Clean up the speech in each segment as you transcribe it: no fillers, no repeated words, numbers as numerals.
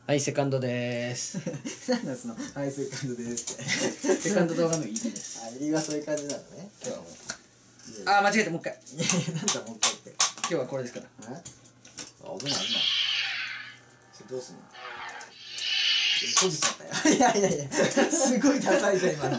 はい、セカンドでーす。 なんだそのはいセカンドですってセカンド動画の入りです。 あ、入りはそういう感じなのね。今日はもう。 あー、間違えた、もう一回。 いやいや、なんだもう一回って。 今日はこれですから。 あ、危ない危ない。それどうすんの？閉じちゃったよ。いやいやいや、すごいダサいじゃん今の。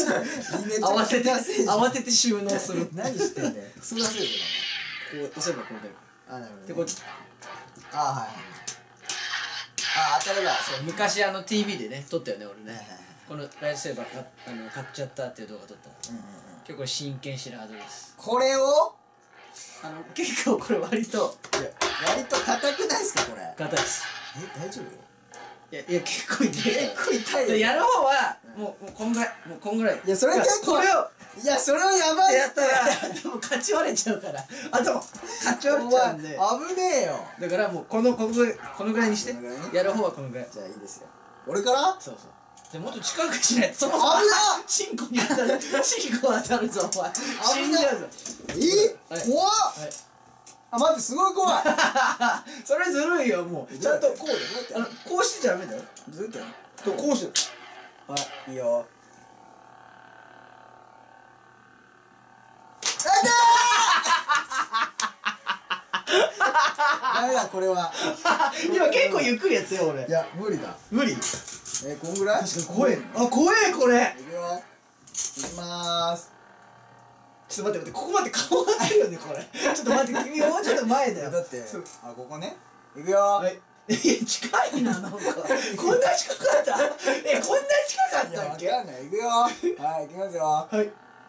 慌てて収納する。 何してんだよ。 そう出せるよ。こう押せばこう出る。 あ、なるほど。 で、こっち。 あ、はいはい。あ、当たれば。 そう、昔TV でね、撮ったよね、俺ね。 はいはいはい。 このライトセーバー買っちゃったっていう動画撮った。 うんうんうん。 結構これ真剣白肌です。 これを？ 結構これ割と。 いや、割と硬くないですかこれ？ 硬いです。 大丈夫？ いや結構痛い。 結構痛いよ。 やる方はもうこんぐらい、もうこんぐらい。 いや、それ結構。 これを。 いや、それはやばいやったらでも勝ち割れちゃうから。あと勝ち割れちゃうんで。 危ねえよ。 だからもうこのぐらいにして。やる方はこのぐらい。 じゃあいいですよ。俺から？ そうそう。じゃもっと近くしないと。そもそも危なっ。 チンコに当たる。チンコ当たるぞお前。死んじゃうぞ。 怖っ。あ、待って、すごい怖い。 それずるいよもう。ちゃんとこうで。こうしてちゃダメだよ。 ずっとやこうして。 はい、いいよ。ダメだ、これは。 今結構ゆっくりやってよ俺。 いや、無理だ。 無理。 こんぐらい？ 確かに怖え。あ、怖えこれ。 いくよ。いきまーす。 ちょっと待って、ここまで顔が出るよねこれ。ちょっと待って、君もうちょっと前だよ。 だって、あ、ここね。いくよ。 はい。近いな、なんか。こんな近かった。こんな近かったっけ？ わかんない。いくよ。はい、いきますよ。 はい。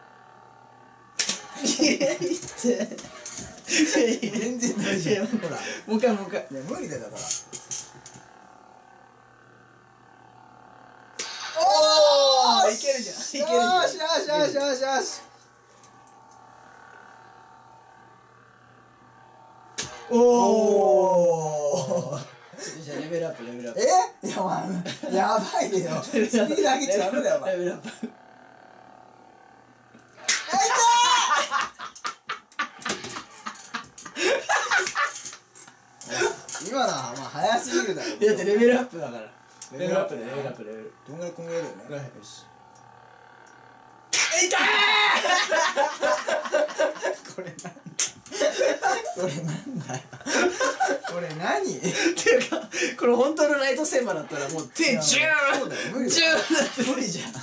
全然大丈夫。ほら。 もう一回。 いや、無理だよ、だから。おー、 いけるじゃん。いけるじゃん。 よしよしよしよしよし。おー。 じゃあレベルアップ。 いや、まあ、やばいよ。スピード上げちゃダメだよ、お前。 レベルアップ。 今のはまあ早すぎるだろ。 だってレベルアップだから。レベルアップ。 どんぐらいこんぐらいだよね。よし。 痛い。 これなんだよ。これ何？ っていうか、これ本当のライトセーバーだったらもう手ジューン無理ジューンって無理じゃん。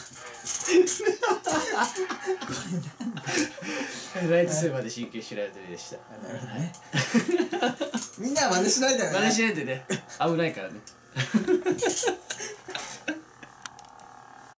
ライトセーバーで神経知られてるでした。 なるほどね。みんなは真似しないでね。 真似しないでね。危ないからね。